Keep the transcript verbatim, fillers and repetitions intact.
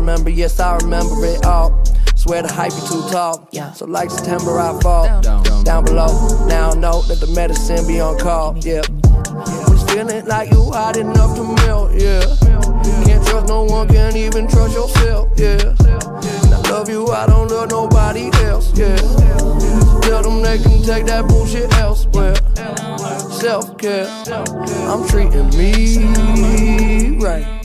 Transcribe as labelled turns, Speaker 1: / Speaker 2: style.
Speaker 1: remember, yes, I remember it all. Swear the hype is too tall, yeah. So like September I fall down, down, down below. Now I know that the medicine be on call, yeah. Was feeling like you hot enough to melt, yeah. Can't trust no one, can't even trust yourself, yeah. And I love you, I don't love nobody else, yeah. Tell them they can take that bullshit elsewhere. Self-care, I'm treating me right.